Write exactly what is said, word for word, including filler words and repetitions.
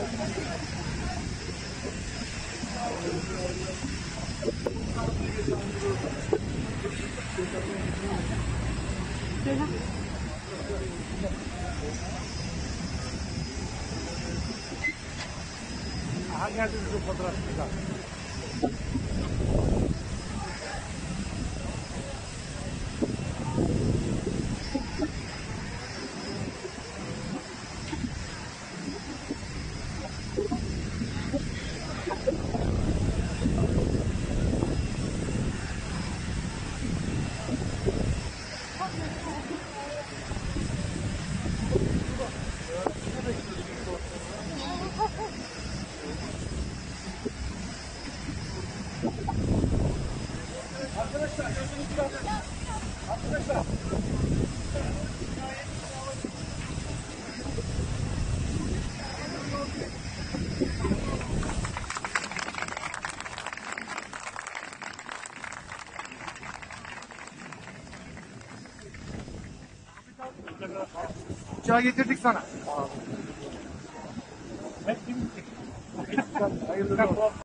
Aha geldiniz o fotoğrafçıda. Arkadaşlar, gözünü biraz. Arkadaşlar. Uçağı getirdik sana. Ben kim? Hayırlı olsun.